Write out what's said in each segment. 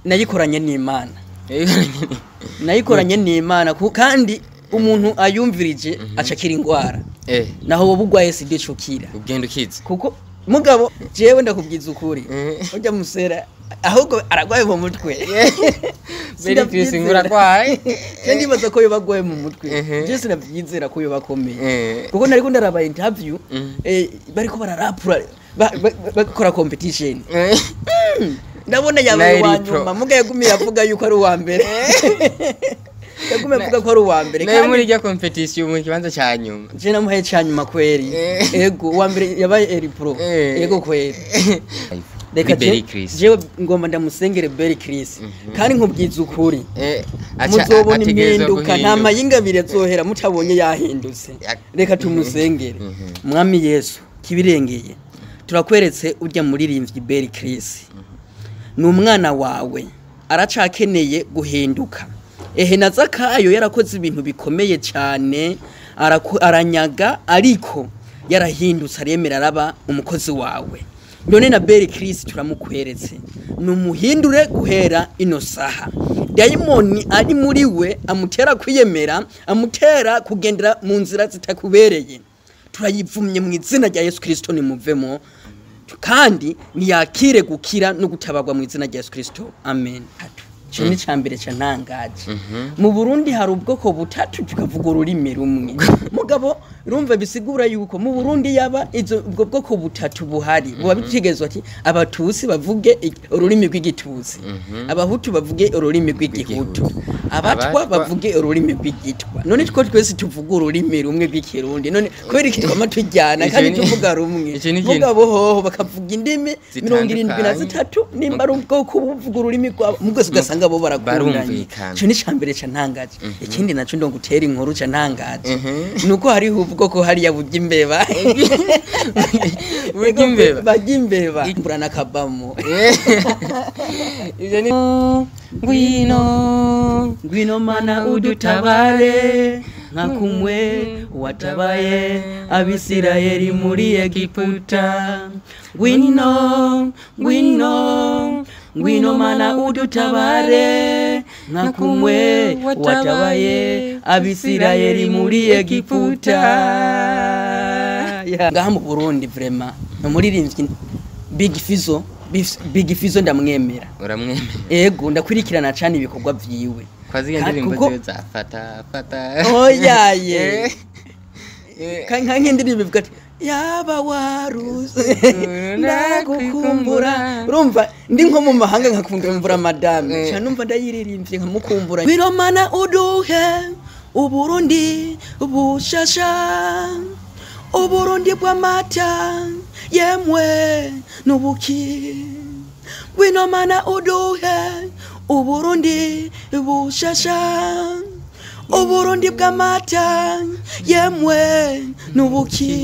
nayikoranye n'Imana nayikoranye n'Imana kandi umuntu ayumvirije acakira ingwara naho wobugwaye sidi cukira ugenda ukiza kuko mugabo jewe ndakubwiza ukuri ujya musera ahubwo aragwaye mu mutwe Bel Chris nguragwaye kandi baza ko yobagwaye mu mutwe je sinavyizera ko yobakomeye kuko nariko ndaraba interview bariko bararapura bakora competition ndabona yabaye wanyuma muga yagumiye avuga yuko ari uwa mbere yagumiye avuga ko ari uwa mbere kandi muri rya competition mu kibanza cya nyuma je namuhaye cya nyuma kweri ego uwa mbere yabaye eri pro ego kweri reka jewe ngomba ndamusengere Bel Chris kandi nkubwiza ukuri muzobona impinduka nta mayingabire zohera mutabonye yahindutse reka tumusengere mwami Yesu kibirengeye turakweretse urya muririmbyi Bel Chris ni umwana wawe aracakeneye guhinduka nazakayo yarakoze ibintu bikomeye cyane aranyaga ariko yarahindutse aremera araba umukozi wawe none na Bel Chris turamukweretse numuhindure guhera ino saha dayimoni ari muri we amutera kwiyemera amutera kugendera mu nzira zitakubereye turayivumye mu izina rya Yesu Kristo nimuvemo kandi niyakire gukira no gutabagwa mu izina rya Yesu Kristo amen Chini chambere chanangaje mu Burundi hari ubwoko butatu tukavuga ururimi rumwe mugabo urumva bisigura yuko mu Burundi yaba izo ubwo bwoko butatu buhari buba bitegezwa ati abatusi bavuge ururimi rw'igituzi abahutu bavuge ururimi rw'igihutu abatwa bavuge ururimi rw'igitwa none twese tuvuga ururimi rumwe rw'ikirundi none kweri kitwa matujyana kandi tuvuga rumwe mugabo hoho bakavuga indimi 73 nimba ubwoko buvuga ururimi kwa mugose ugasanga bo barakundanye cyo ni chambere chanangaje ikindi naco ndo ngutera inkuru chanangaje nuko hari uvuga ko hari yabujya imbeba bagimbeba imburana kabamo ivyo ngwino mana udutabare nkakumwe watabaye abisirayeli muri Egiputa ngwino mana udutabare nkakumwe watabaye abisirayeli muri Egiputa ngaha mu Burundi vraiment umuririmbyi Big Fizzo ndamwemera uramwemera ego ndakurikirana cyane ibikorwa vyiwe kwazi indirimbo ze zafata oyaye kanka indirimbo bivuga ati yaba waruze ndagukumbura urumva ndi nko mu mahanga nkakumbura madame cyane numva ndayiririmbye nkamukumbura ngwino mana uduhe Uburundi bushasha Uburundi bw'amata yemwe nubuki ngwino mana uduhe Uburundi bushasha Uburundi bw'amata yemwe nubuki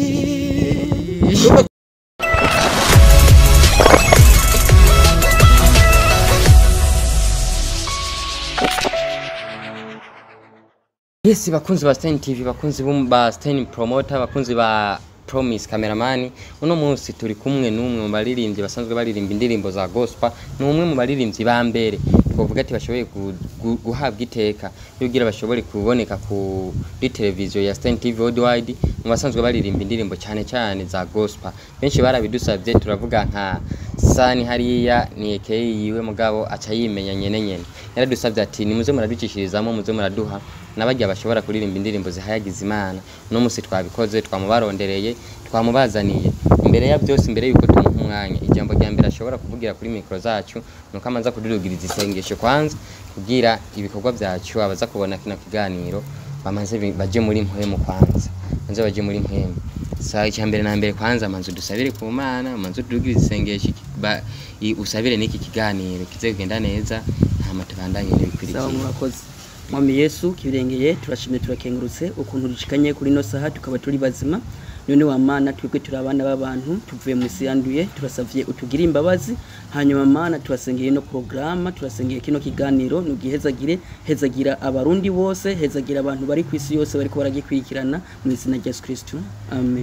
Yes bakunzi ba Stein TV bakunzi ba Stein promoter bakunzi ba Promise cameraman uno munsi turi kumwe n'umwe mu baririmbyi basanzwe baririmba indirimbo za gospel n'umwe mu baririmbyi ba mbere twovuga ati bashoboye guhabwa iteka yugira bashobore kuboneka kuri televiziyo ya Stein TV worldwide mu basanzwe baririmba indirimbo cyane cyane za gospel benshi barabidusabye turavuga nka Sani hariya ni yiwe mugabo aca yimenya nyene yaradusabye ati nimuze muraducishirizamo muze muraduha nabajya bashobora kuririmba indirimbo zihayagiza Imana no musi twabikoze twamubarondereye twamubazaniye imbere ya byose imbere yuko tumuha umwanya ijambo rya mbere ashobora kuvugira kuri mikro zacu nuko amanza kudurugiriza isengesho kwanza kugira ibikorwa byacu abaza kubona kino kiganiro bamaze baje muri mpwemu kwanza manze baje muri mpwemu saa icyambere na mbere kwanza manze dusabire ku Mana manze tudugiriza isengesho usabire niki kiganiro kize kugenda neza nta matubandanye n'ibikurikiye murakoze Mwami Yesu kibirengeye turashimye turakengurutse ukuntu dushikanye kuri no saha tukaba turi bazima none wa Mana twebwe turabana b'abantu tuvuye mu isi yanduye turasavye utugira imbabazi hanyuma Mana turasengeye no programa turasengeye kino kiganiro nugihezagire hezagira abarundi bose hezagira abantu bari ku isi yose bariko baragikwikirana mu izina rya Yesu Kristo amen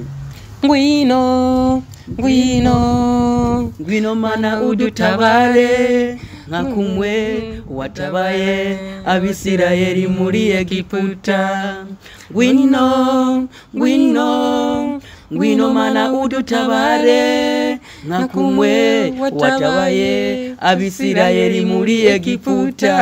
ngwino mana udutabare nka kumwe watabaye abisirayeli muri Egiputa. Ngwino mana udutabare nka kumwe watabaye abisirayeli muri Egiputa.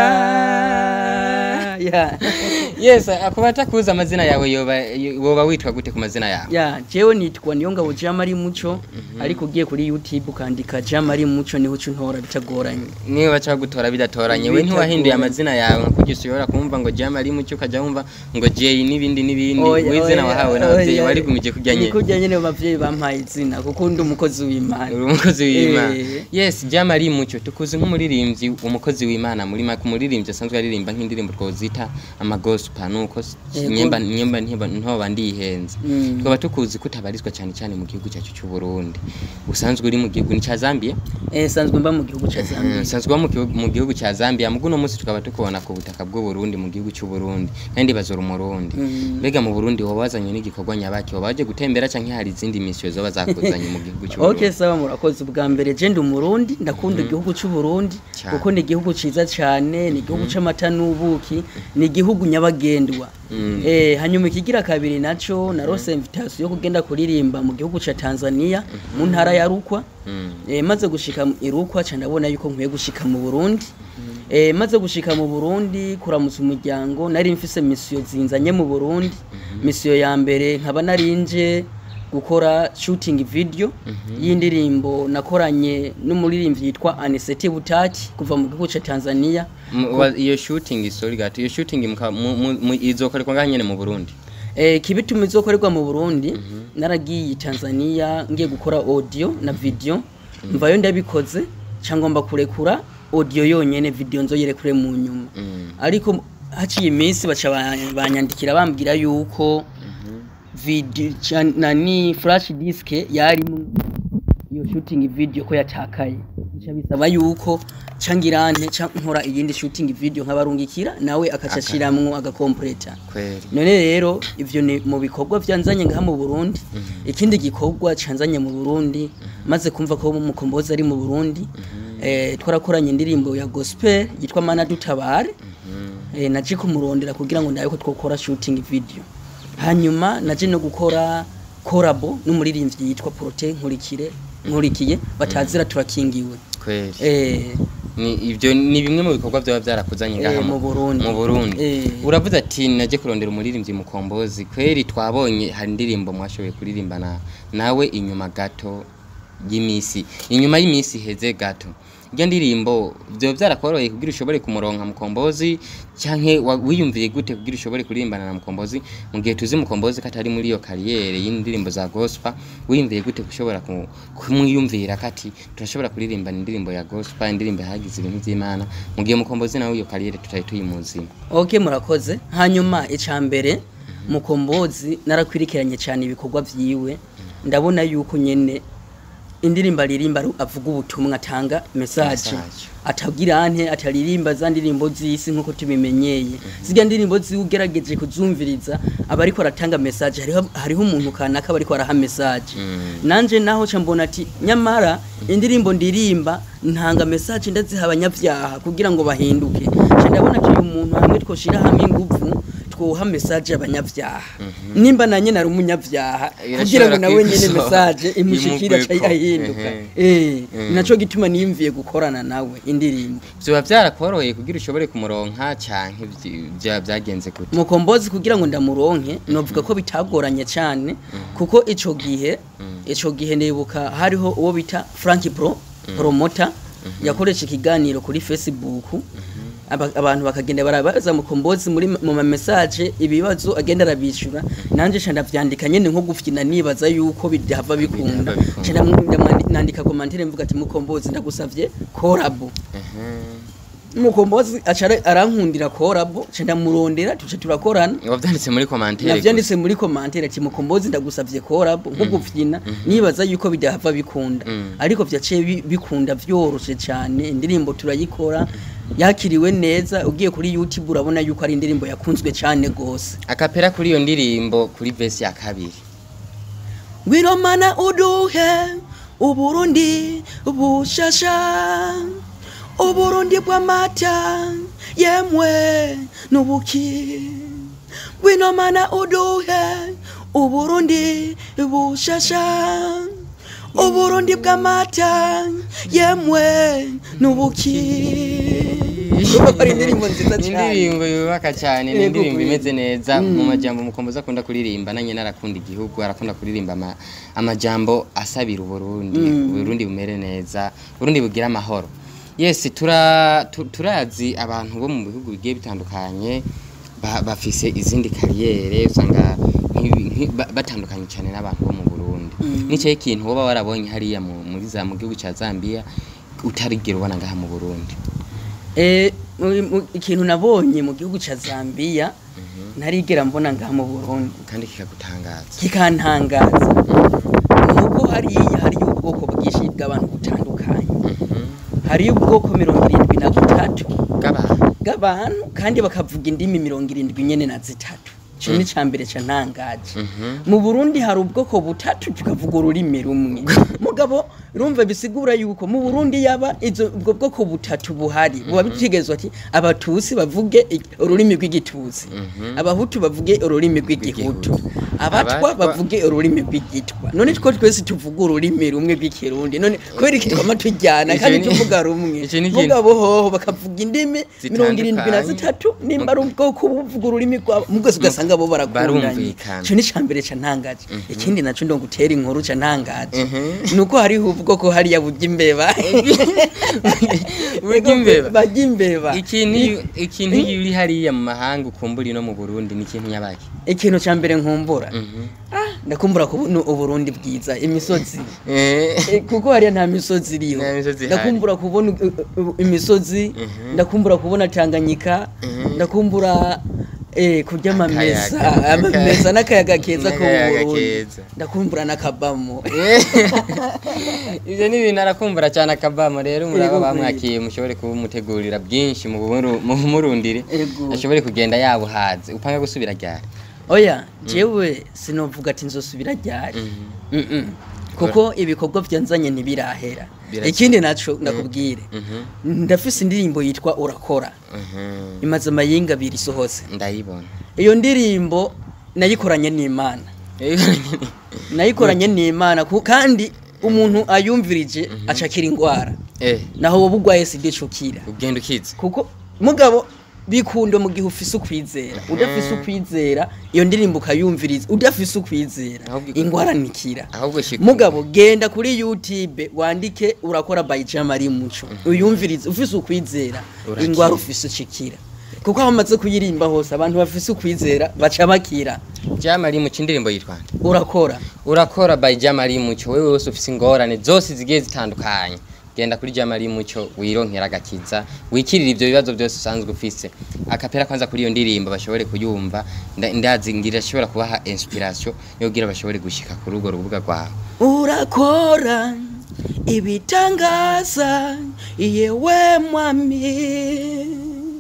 Yes, akubata kuza amazina yawe woba witwa gute ku mazina yawe? Jewe nitwa Niyongabo JEAN MARIE MUCO, ariko ugiye kuri YouTube ukandika JEAN MARIE MUCO niho untora bitagoranye. Niwe bacha gutora bidatoranye. We ntiwahinduye amazina yawe kugisubira kumva ngo JEAN MARIE MUCO kaja wumva ngo J n'ibindi wizina wahawe n'abavyeyi wari gumije kujyanye. Kujya nyene abavyeyi bampaye izina kuko ndi umukozi w'Imana. Uri umukozi w'Imana. Yes, JEAN MARIE MUCO tukuzi nk'umuririmbyi umukozi w'Imana muri kumuririmbyi asanzwe aririmba nk'indirimbo twozita amagospa nuko nyemba ntoba ndihenze. Twaba tukuzi kutabarizwa cyane mu gihugu cyacu cy'u Burundi. Usanzwe uri mu gihugu cya Zambia? Sanzwe mba mu gihugu cya Zambia. Sanzwe mu gihugu cya Zambia. Muguno munsi tukaba tukubona ku butaka bw'u Burundi mu gihugu cy'u Burundi. Kandi bazora umurundi. Mbega mu Burundi wabazanye n'igikorwa nyabaki wabaje gutembera canke hari izindi mission zo bazakuzanye mu gihugu cy'u Burundi? Okay, sawa murakoze. Ubwa mbere je ndi umurundi ndakunda igihugu cy'u Burundi kuko ni igihugu ciza cyane, ni igihugu c'amata n'ubuki, ni igihugu nyabagendwa. Hanyuma ikigira kabiri naco narose invitation yo kugenda kuririmba mu gihugu ca Tanzania mu ntara ya Rukwa. Maze gushika i Rukwa ca ndabona yuko nkwiye gushika mu Burundi. Maze gushika mu Burundi kuramutsa umuryango nari mfise mission zinzanye mu Burundi. Mission ya mbere nkaba narinje gukora shooting video y'indirimbo nakoranye n'umuririmbyi yitwa Aniseti Butati kuva mu gihugu ca Tanzania. Iyo shooting sorry gato iyo shooting izokorerwa nganyene mu Burundi? Kibituma izokorerwa mu Burundi naragiye Tanzania ngiye gukora audio na video, mvayo ndabikoze cyangwa mba kurekura audio yonyene, video nzoyerekure mu nyuma. Ariko haciye iminsi baca banyandikira bambwira yuko video nani flash disk yarimo iyo shooting video ko yatakaye. Bica bisaba yuko cangirante nkora iyindi shooting video nkabarungikira nawe akacashiramwo agakompleta. None rero ivyo ni mu bikorwa vyanzanye ngaha mu Burundi. Ikindi gikorwa canzanye mu Burundi maze kumva ko umukombozi ari mu Burundi, twarakoranye indirimbo ya gospel yitwa Mana dutabare. Naje kumurondera kugira ngo nawe ko twokora shooting video. Hanyuma naje no gukora collabo n'umuririmbyi yitwa Prote nkurikiye batazira turakingiwe. Ni ivyo ni bimwe mu bikorwa bya byarakuzanye ngaha mu Burundi. Uravuze ati naje kurondera umuririmbyi mukombozi. Kweri twabonye hari indirimbo mwashoboye kuririmbana nawe inyuma gato y'imisi heze gato. Iyo ndirimbo byo byarakoroye kugira ushobore kumuronka mukombozi cyanke wiyumviye gute kugira ushobore kuririmbana na mukombozi mu gihe tuzi mukombozi katari muri iyo kariyere y'indirimbo za gospel? Wiyumviye gute kushobora kumwiyumvira kati turashobora kuririmbana indirimbo ya gospel, indirimbo hagize ibintu by'Imana mu gihe mukombozi nawe iyo kariyere tutari tuyimuzi? Okay, murakoze. Hanyuma icambere mukombozi narakwirikiranye cyane ibikorwa vyiwe, ndabona yuko nyene indirimbo aririmba avuga ubutumwa, atanga message, atagira ataririmba za ndirimbo z'isi nkuko tubimenyeye. Ziga ndirimbo ziugerageje kuzumviriza abariko aratanga message, hariho umuntu kanaka bariko araha message. Nanje naho cambona ati nyamara indirimbo ndirimba ntanga message ndaziha abanyavyaha kugira ngo bahinduke. Ndabona ati umuntu hamwe twoshira hamwe ingufu twoha message abanyavyaha. Nimba nanye nari umunyavyaha kugira ngo nawe nyene message imushikira cyahinduka. Naco gituma niyumviye gukorana nawe indirimbo. Byo byarakoroye kugira ushobore kumuronka cyanke byagenze gute? Mukombozi kugira ngo ndamuronke novuga ko bitagoranye cyane kuko ico gihe nebuka hariho uwo bita Frank Promoter yakoresha ikiganiro kuri Facebook. Abantu bakagenda barabaza mukombozi mu message ibibazo agenda arabishura, nanje cyane ndavyandika nyene nko gufyina nibaza yuko bidava bikunda. Cyane nandika commentaire mvuga ati mukombozi ndagusavye collabo. Mukombozi arankundira collabo, cyane ndamurondera tuce turakorana. Wavyanditse muri commentaire? Navyanditse muri commentaire ati mukombozi ndagusavye collabo nko gufyina nibaza yuko bidava bikunda. Ariko vyaciye bikunda vyoroshe cyane, indirimbo turayikora yakiriwe neza. Ugiye kuri YouTube urabona yuko ari indirimbo yakunzwe cyane gose. Akapera kuri iyo ndirimbo kuri verse ya kabiri: W'Imana uduhe Uburundi bushasha, uburundi bw'amata yemwe n'ubuki wino mana uduhe uburundi bushasha uburundi bw'amata yemwe n'ubuki indirimbo nziza cyane indirimbo yubaka cyane indirimbo imeze neza mu majambo mukomboza akunda kuririmba nanye narakunda igihugu arakunda kuririmba amajambo asabira uburundi bumere neza uburundi bugira amahoro yes turazi abantu bo mu bihugu bigiye bitandukanye bafise izindi kariyere usanga batandukanye cyane n'abantu bo mu Burundi nico ikintu woba warabonye hariya muri za mu gihugu ca Zambia utarigera ubona ngaha mu Burundi ikintu nabonye mu gihugu ca Zambia ntarigera mbona ngaha mu Burundi kandi kikagutangaza kikantangaza nuko hari ubwoko bwinshi bw'abantu butandukanye hari ubwoko 73 bw'abantu kandi bakavuga indimi 70 nyene na zitatu cyo ni cambere ca ntangaje mu Burundi hari ubwoko butatu tukavuga ururimi rumwe mugabo urumva bisigura yuko mu Burundi yaba ubwo bwoko butatu buhari buba bitegezwa ati abatusi bavuge ururimi rw'igitusi abahutu bavuge ururimi rw'igihutu abatwa bavuge ururimi rw'igitwa none twese tuvuga ururimi rumwe rw'ikirundi none kweri kitwa tujyana kandi tuvuga rumwe mugabo hoho bakavuga indimi 73 nimba ari ubwoko buvuga ururimi rwabo mugose ugasanga bo barakundanye cyo ni cambere ca ntangaje ikindi naco ndo gutera inkuru ca ntangaje nuko hari ubwoko hari yabugimbeba bagimbeba ikintu yuri hariya mu mahanga ukumbura no mu Burundi ni ikintu nyabaki ikintu cambere nkumbura ndakumbura kubona uburundi bwiza imisozi kuko hariya nta misozi iriho ndakumbura kubona imisozi ndakumbura kubona Tanganyika ndakumbura kurya amamesa n'akayaga keza ko ndakumbura n'akabamo ivyo ni ibintu arakumbura cyane akabamo rero muraba bamwakiye mushobore kubumutegurira byinshi mu murundire ashobore kugenda yabuhaze upanga gusubira ryari oya jewe sinovuga ati nzosubira ryari kuko ibikorwa byanzanye ntibirahera ikindi naco ndakubwire ndafise indirimbo yitwa urakora imaze amayinga abiri sohose ndayibona iyo ndirimbo nayikoranye n'Imana kandi umuntu ayumvirije acakira ingwara naho wowe ugwaye sidecukira ugenda ukiza kuko mugabo bikundo mu gihe ufise ukwizera udafise ukwizera iyo ndirimbo kayumviriza udafise ukwizera ingwara nikira mugabo genda kuri YouTube wandike urakora by JEAN MARIE MUCO uyumviriza ufise ukwizera ingwara ufise ucikira kuko abamaze kuyirimba hose abantu bafise ukwizera baca bakira JEAN MARIE MUCO indirimbo yitwa urakora by JEAN MARIE MUCO wewe wose ufise ingorane zose zigiye zitandukanye genda kuri JEAN MARIE MUCO wironkera gakiza wikirira ivyo bibazo byose usanzwe ufise akapera kwanza kuri iyo ndirimbo bashobore kuyumva ndazingira ashobora kubaha inspiration yo kugira bashobore gushika kuri urwo rubuga rwawe urakora ibitangaza yewe mwami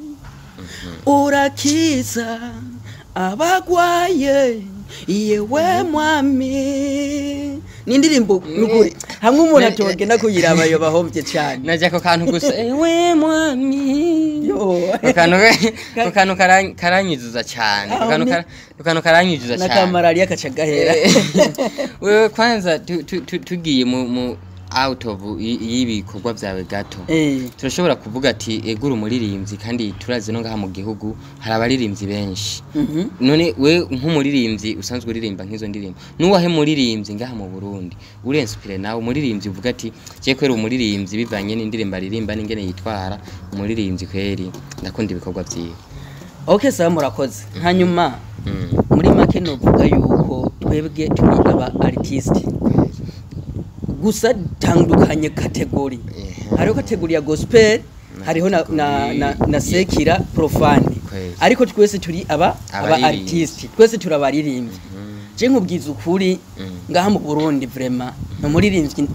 urakiza abagwaye yewe mwami nindirimbo nukuri hamwe umuntu atogenda kuyiraba yo bahomvye cyane naje ko kantu gusa ewe mwami ko kantu karanyuzuza cyane ko kantu karanyuzuza cyane nakamararia kacagahera wewe kwanza tugiye mu out of yibikorwa byawe gato turashobora kuvuga ati egura umuririmbyi kandi turazi no ngaha mu gihugu hari abaririmbyi benshi none we nk'umuririmbyi usanzwe uririmba nk'izo ndirimbo nuwahe muririmbyi ngaha mu Burundi urenspire nawe umuririmbyi uvuga ati je kwera umuririmbyi bivanye n'indirimbo aririmba n'ingene yitwara umuririmbyi kweri ndakunda ibikorwa byiwe okay sawa murakoze hanyuma muri make no vuga yuko twebwe turi aba artist gusa tandukanye kategori hariho kategori ya gospel hariho na sekira profane ariko twese turi aba artist twese turabaririmbyi je nkubwiza ukuri ngaha mu Burundi vraiment umuririmbyi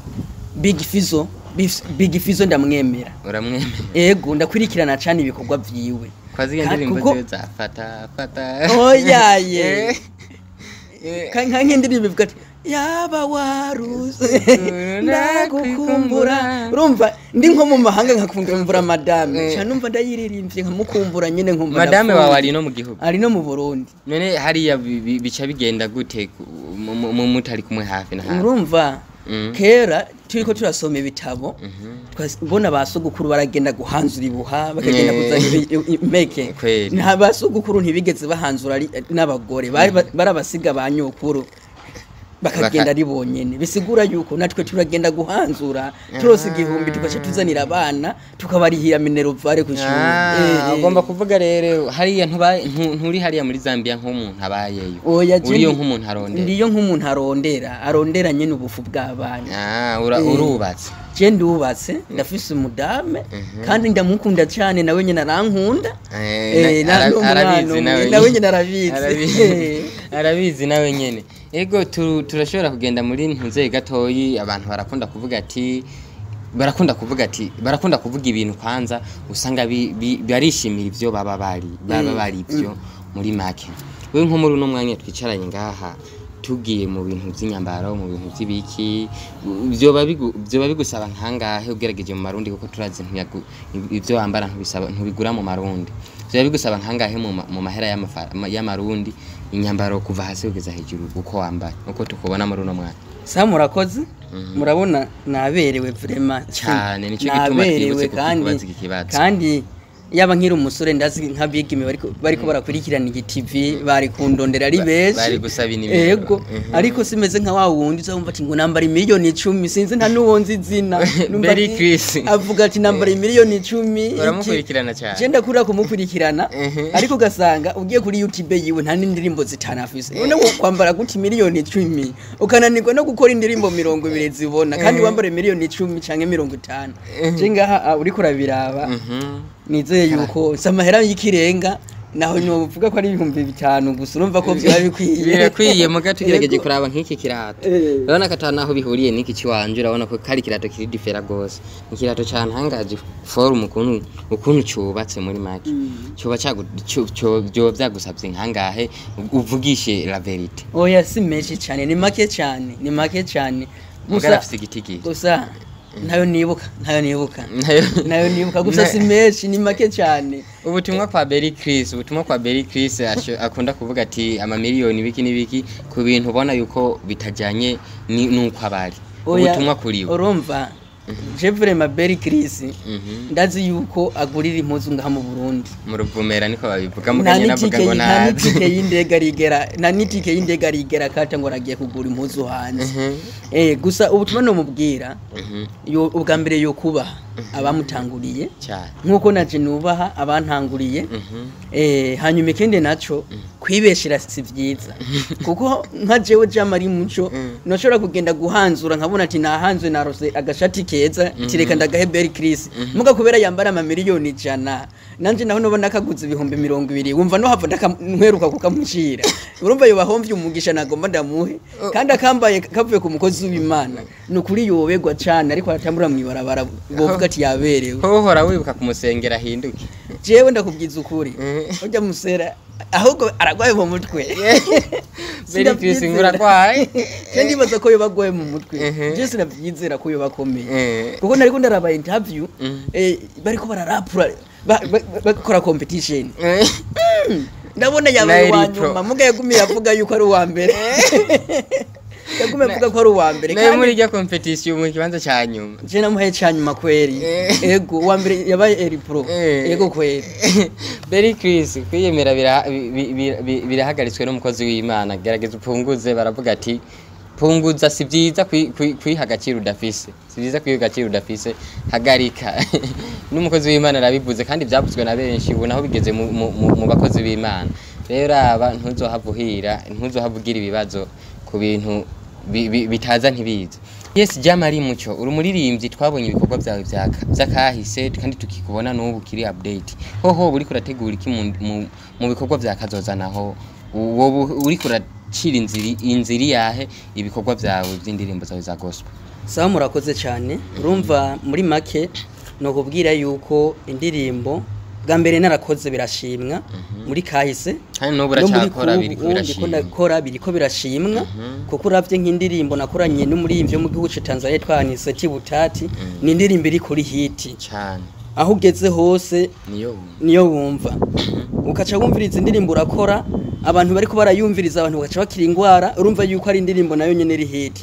Big Fizo ndamwemera uramwemera ego ndakwirikirana cyane ibikorwa vyiwe kwazi indirimbo zafata oyaye kanka indirimbo ivuga ati yaba waruze ndagukumbura urumva ndi nko mu mahanga nkakumbura madame cyane numva ndayiririmbye nkamukumbura nyene nkumva madame wawe ari no mu gihugu ari no mu Burundi none hariya bica bigenda gute mu mutari kumwe hafi na hafi urumva kera turiko turasoma ibitabo twabona basogukuru baragenda guhanzura ibuha bakagenda kuzana impeke nta basogukuru ntibigeze bahanzura n'abagore barabasiga banyokuru bakagenda ari bonyene bisigura yuko natwe turagenda guhanzura turose igihumbi tugaca tuzanira abana tukabarihira minervare ku ishuri ugomba kuvuga rero hariya nturi hariya muri Zambia nk'umuntu abayeyo uriyo nk'umuntu arondera ndiyo nk'umuntu arondera nyene ubufu bw'abana urubatse je ndubatse ndafise umudame kandi ndamukunda cyane nawe nyene arankunda nawe nyene arabizi nawe nyene ego turashobora kugenda muri ntuze gatoyi abantu barakunda kuvuga ibintu kwanza usanga barishimira ivyo baba bari ivyo muri make wewe nko muri uno mwanya twicaranye ngaha tugiye mu bintu by'inyambaro mu bintu by'ibiki byo bigusaba nkangahe ugerageje mu marundi kuko turazi ivyo wambara ntubigura mu marundi byo bigusaba nkangahe mu mahera y'amarundi inyambaro kuva hasi kugeza hejuru uko wambara uko tukubona muri uno mwanya sa murakoze murabona naberewe vraiment cyane nico gituma twibutse kubaza iki kibazo kandi yaba nkiri umusore ndazi nk'abigime bariko barakurikirana iki TV bari kundondera ari benshi bari gusaba inimero yego ariko simeze nka wa wundi uzumva ati ngo nambara miliyoni 10 sinzi nta nuwonzi izina Bel Chris avuga ati nambara miliyoni 10 baramukurikirana cyane genda kura kumukurikirana ariko gasanga ugiye kuri YouTube yiwe nta n'indirimbo zitana afise none kwambara guti miliyoni 10 ukananirwa no gukora indirimbo 20 zibona kandi wambare miliyoni 10 canke 50 je ngaha uri kurabiraba nizeye yuko samahera y'ikirenga naho novuga ko ari 5,000 gusa urumva ko byaba bikwiye muga tugerageje kuraba nk'iki kirato urabona katana aho bihuriye n'iki ciwanje urabona ko kari kirato kiri differa gose ikirato cyane hangaje form ukuntu cyubatse muri make cyoba byo byagusabye nkangahe uvugishe la verite oya si meshi cyane ni make cyane gusa nayo nibuka gusa si meshi ni make cyane ubutumwa kwa Bel Chris akunda kuvuga ati amamiliyoni biki nibiki ku bintu ubona yuko bitajyanye nuko abari ubutumwa kuri we urumva je vraiment Bel Chris ndazi yuko agurira impuzu ngaha mu Burundi mu ruvumera niko babivuga muganye navuga ngo nta nitike y'indega rigera kata ngo ragiye kugura impuzu hanze gusa ubutumwa no mubwira ubwa mbere yo kubaha abamutanguriye nkuko naje nubaha abantanguriye hanyuma ikindi naco kwibeshira si vyiza kuko nka jewe JEAN MARIE MUCO noshobora kugenda guhanzura nkabona ati nahanzwe narose agashati keza tireka ndagahe Bel Chris muga kubera yambara amamiliyoni 100 nanje naho nobona akaguza 220 wumva no hava ndakankweruka kukamushira urumva yo bahomvye umugisha nagomba ndamuhe kandi akambaye kavuye ku mukozi w'Imana nukuri yobegwa cyane ariko aratambura mwibarabara bovuga ati yaberewe hohora wibuka kumusengera hinduke jewe ndakubwiza ukuri ujya musera ahubwo aragwaye mu mutwe Bel Chris ngura kwaye kandi baza ko yobagoye mu mutwe je sinavyizera ko yobakomeye kuko nariko ndaraba interview bariko bararapura bakora competition ndabona yabaye wanyuma muga yagumiye avuga yuko ari uwa mbere yagumiye avuga ko ari uwa mbere kandi muri rya competition mu kibanza cyanyuma je namuhaye cyanyuma kweri ego uwa mbere yabaye pro ego kweri Bel Chris kwiyemera birahagaritswe n'umukozi w'Imana gerageza upunguze baravuga ati punguza si byiza kwiha agaciro udafise hagarika n'umukozi w'Imana arabivuze kandi byavuzwe na benshi ubu naho bigeze mu bakozi b'Imana rero aba ntuzohavugira ibibazo ku bintu bitaza ntibiza JEAN MARIE MUCO uri umuririmbyi twabonye ibikorwa byawe byakahise kandi tukikubona n'ubu kiri update hoho uri kurategura iki mu bikorwa byakazoza naho uri kuracira inziri yahe ibikorwa byawe by'indirimbo zawe za gospel sawa murakoze cyane urumva muri make no kubwira yuko indirimbo bwa mbere narakoze birashimwa muri kahise kandi no buracyakora biriko birashimwa kuko uravye nk'indirimbo nakoranye n'umuririmbyi wo mu gihugu ca Tanzania twanise Tibutati ni indirimbo iri kuri hiti cyane aho ugeze hose niyo wumva ukaca wumviriza indirimbo urakora abantu bariko barayumviriza abantu bagaca bakira ingwara urumva yuko ari indirimbo nayo nyene iri hiti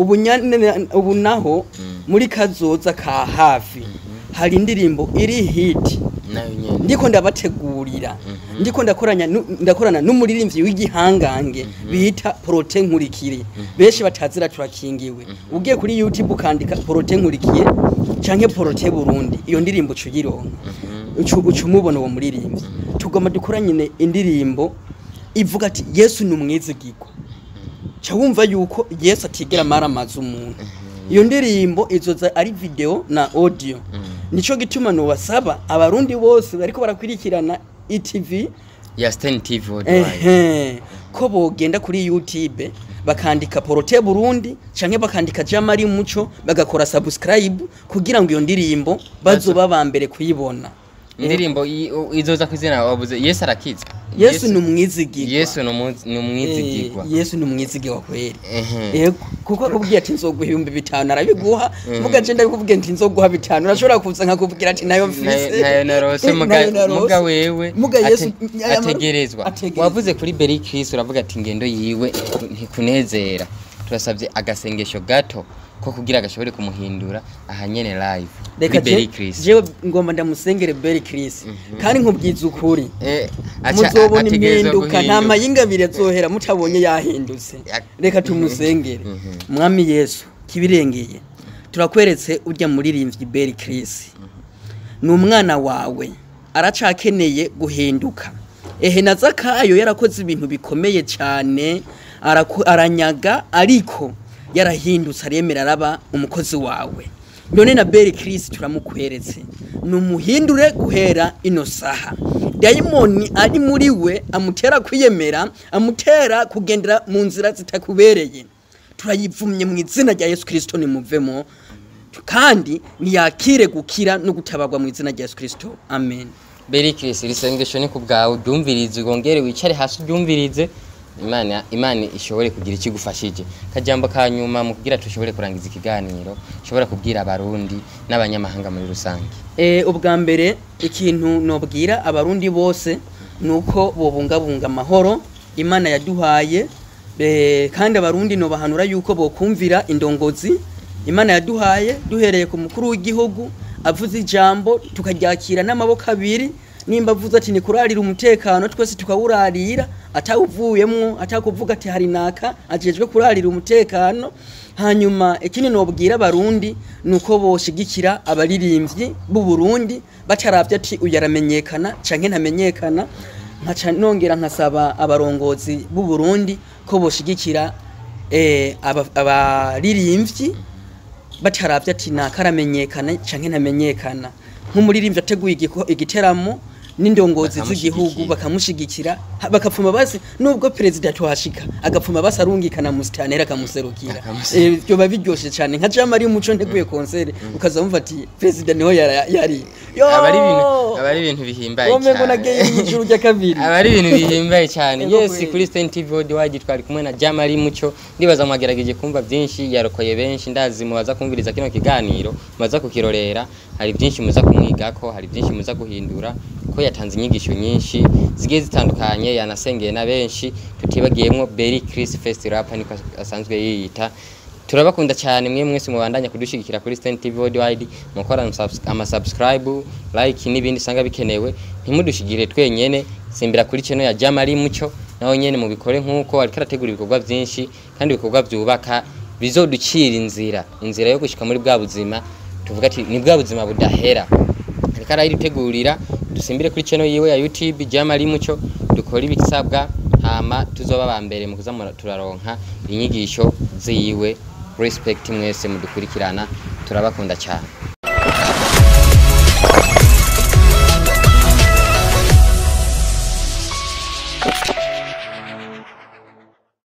ubu naho muri kazoza ka hafi hari indirimbo iri hiti ndiko ndabategurira ndiko ndakorana n'umuririmbyi w'igihangange bita Prote Nkurikire benshi batazira turakingiwe ugiye kuri YouTube ukandika Prote Nkurikiye canke Prote Burundi iyo ndirimbo cuyironka ucumubona uwo muririmbyi tugoma dukoranye indirimbo ivuga ati Yesu numwizigiko ca wumva yuko Yesu atigera maramaza umuntu iyo ndirimbo izoza ari video na audio nico gituma no wasaba abarundi bose bariko barakwirikirana ITV ya Stan TV ko bogenda kuri YouTube bakandika Prote Burundi canke bakandika JEAN MARIE MUCO bagakora subscribe kugira ngo iyo ndirimbo bazoba bambere kuyibona indirimbo izoza kwizina wabuze Yesu arakiza Yesu numwizigirwa Yesu numwizigirwa kweli kuko akubwiye ati nzoguha 5,000 arabiguha mugaje ndabikubwiye ati nzoguha 5 urashobora kuza nkakubwira ati nayo mfise nayo narose muga wewe ategerezwa wavuze kuri Bel Chris uravuga ati ngendo yiwe ntikunezera turasabye agasengesho gato ko kugira gashobore kumuhindura ahanyene live kuri Bel Chris jewe ngomba ndamusengere Bel Chris kandi nkubwiza ukuri muzobona impinduka nta mayingabire azohera mutabonye yahindutse reka tumusengere mwami Yesu kibirengeye turakweretse urya muririmbyi Bel Chris ni umwana wawe aracakeneye guhinduka naza kayo yarakoze ibintu bikomeye cyane aranyaga ariko yarahindutse aremera araba umukozi wawe none na Bel Chris turamukweretse numuhindure guhera ino saha daimoni ari muri we amutera kwiyemera amutera kugendera mu nzira zitakubereye turayivumye mu izina rya Yesu Kristo nimuvemo kandi niyakire gukira no gutabagwa mu izina rya Yesu Kristo amen. Bel Chris risengesho ni kubgawe byumvirize gongere wicare hasi byumvirize Imana ishobore kugira ikigufashije kajambo kanyuma mu kugira tushobore kurangiza ikiganiro shobora kubwira abarundi n'abanyamahanga muri rusange ubwa mbere ikintu nobwira abarundi bose nuko bobungabunga amahoro Imana yaduhaye kandi abarundi no bahanura yuko bokumvira indongozi Imana yaduhaye duhereye ku mukuru w'igihugu avuze ijambo tukaryakira n'amaboko abiri nimba avuze ati ni kurarira umutekano twese tukawurarira atawuvuyemwo atakuvuga ati hari naka ajejwe kurarira umutekano hanyuma ikindi nobwira abarundi nuko boshigikira abaririmbyi b'u Burundi bataravye ati uyaramenyekana canke ntamenyekana nkaca nongera nkasaba abarongozi b'u Burundi ko boshigikira abaririmbyi bataravye ati nakaramenyekana canke ntamenyekana nk'umuririmbyi ateguye igiteramo n'indongozi z'igihugu bakamushigikira bakapfuma basi nubwo president twashika agapfuma basi arungikana mustanera kamuserukira byo babiryoshe cyane nka JEAN MARIE MUCO nteguye concert ukazamva ati president niho yari abari ibintu bihimbaye cyane ngo nageye ijuru rya kabiri abari ibintu bihimbaye cyane yes kuri Stan TV wadi twari kumwe na JEAN MARIE MUCO ndibaza mwagerageje kumva byinshi yarokoye benshi ndazi mubaza kumviriza kino kiganiro mubaza kukirorera hari byinshi muza kumwigako hari byinshi muza guhindura ko yatanze inyigisho nyinshi zigiye zitandukanye yanasengeye na benshi tutibagiyemwo Bel Chris First Rapper niko asanzwe yiyita turabakunda cyane mwe mwese mubandanya kudushigikira kuri Stan TV Worldwide mukora subscribe like n'ibindi sanga bikenewe ntimudushigire twenyene simbira kuri channel ya JEAN MARIE MUCO naho nyene mubikore nkuko ariko arategura ibikorwa byinshi kandi ibikorwa byubaka bizoducira inzira yo gushika muri bwa buzima tuvuga ati ni bwa buzima budahera ariko arayitegurira dusimbire kuri channel yiwe ya YouTube JEAN MARIE MUCO dukora ibisabwa hama tuzoba bambere mu kuzamura turaronka inyigisho ziyiwe respect mwese mudukurikirana turabakunda cyane.